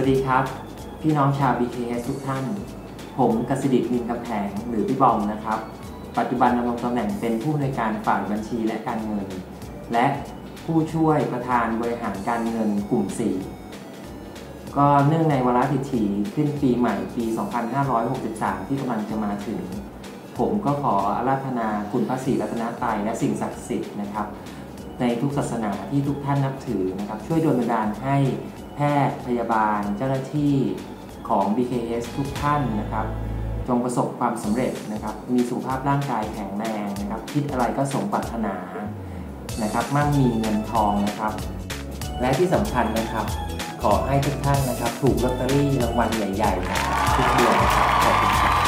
วัสดีครับพี่น้องชาว BKS ทุกท่านผมกสิดิษฐ์ นินกำแพงหรือพี่บอมนะครับปัจจุบันดำรงตำแหน่งเป็นผู้อำนวยการฝ่ายบัญชีและการเงินและผู้ช่วยประธานบริหารการเงินกลุ่ม 4ก็เนื่องในวาระดิถีขึ้นปีใหม่ปี 2563 ที่กำลังจะมาถึงผมก็ขออาราธนาคุณพระศรีรัตนตรัยและสิ่งศักดิ์สิทธิ์นะครับในทุกศาสนาที่ทุกท่านนับถือนะครับช่วยดลบันดาลให้แพทย์พยาบาลเจ้าหน้าที่ของ BKS ทุกท่านนะครับจงประสบความสำเร็จนะครับมีสุขภาพร่างกายแข็งแรงนะครับคิดอะไรก็สมปรารถนานะครับมั่งมีเงินทองนะครับและที่สำคัญนะครับขอให้ทุกท่านนะครับถูกลอตเตอรี่รางวัลใหญ่ๆนะครับทุกเดือนนะครับขอบคุณครับ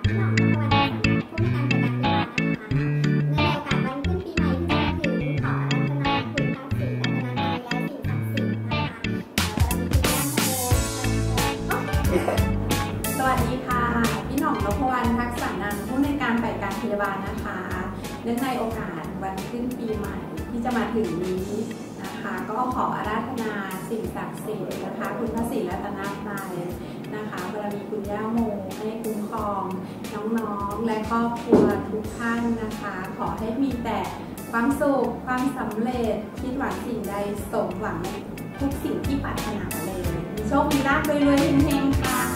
สวัสดีค่ะพี่หน่อง นพวรรณ ทักษะนันท์ผู้อำนวยการฝ่ายการพยาบาลนะคะเนื่องในโอกาสวันขึ้นปีใหม่ที่จะมาถึงนี้นะคะก็ขออาราธนาสิ่งศักดิ์สิทธิ์นะคะคุณพระศรีรัตนตรัยนะคะบารมีคุณย่าโมให้คุ้มครองน้องๆและครอบครัวทุกท่านนะคะขอให้มีแต่ความสุขความสำเร็จคิดหวังสิ่งใดสมหวังในทุกสิ่งที่ปรารถนาเลยมีโชคมีลาภรวยๆเฮงๆค่ะ